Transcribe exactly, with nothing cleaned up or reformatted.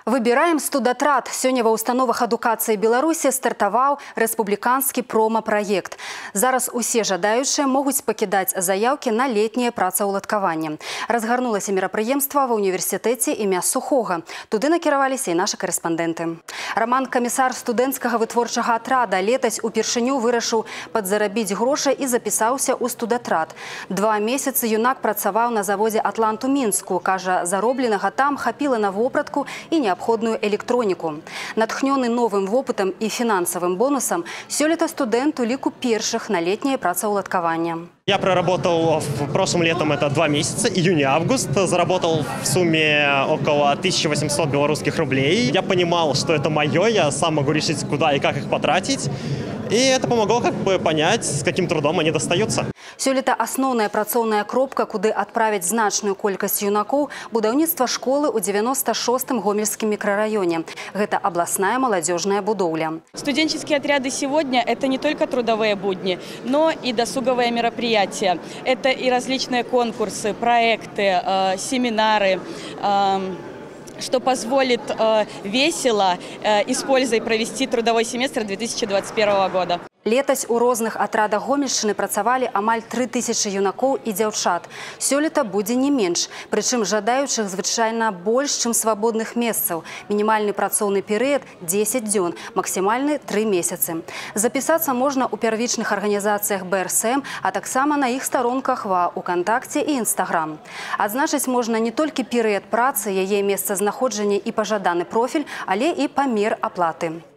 Выбираем студатрад. Сёння ва установах адукацыі Беларусі стартаваў рэспубліканскі прома-праект. Зараз усе жадаючыя могуць пакідаць заяўкі на летняе працаўладкаванне. Разгарнулася мерапрыемства ва універсітэце імя Сухога. Туды накіраваліся і нашы карэспандэнты. Роман, камісар студэнцкага вытворчага атрада, летась упершыню вырашыў падзарабіць грошы і запісаўся ў студатрад. Два месяцы юнак працаваў на заводзе «Атлант» у Мінску. Кажа, заробленага там хапіла на вопратку і не необходную электронику. Натхнёны новым вопытам и финансовым бонусом, сёлета студент у ліку першых на летнее працаўладкаванне. Я проработал в прошлом летом, это два месяца, июнь-август, заработал в сумме около тысячи восьмисот белорусских рублей. Я понимал, что это мое, я сам могу решить, куда и как их потратить. И это помогло как бы понять, с каким трудом они достаются. Сёлета асноўная працоўная кропка, куды адправіць значную колькасць юнакоў, будаўніцтва школы ў девяносто шостым гомельскім мікрараёне. Гэта абласная молодежная будоўля. Студенческие отряды сегодня – это не только трудовые будни, но и досуговые мероприятия. Это и различные конкурсы, проекты, э, семинары, э, что позволит э, весело э, и с пользой провести трудовой семестр две тысячи двадцать первого года. Летась у розных атрадах Гомельшчыны працавалі амаль тры тысячы юнакоў і дзяўчат. Сёлета будзе не менш, прычым жадаючых звычайна больш, чым свабодных месцаў. Мінімальны працоўны перыяд дзесяць дзён, максімальны тры месяцы. Запісацца можна ў первічных арганізацыях бэ эр эс эм, а таксама на іх старонках ва УКонтакце і Інстаграм. Адзначыць можна не толькі перыяд працы, яе месцазнаходжання і пажаданы профіль, але і памер аплаты.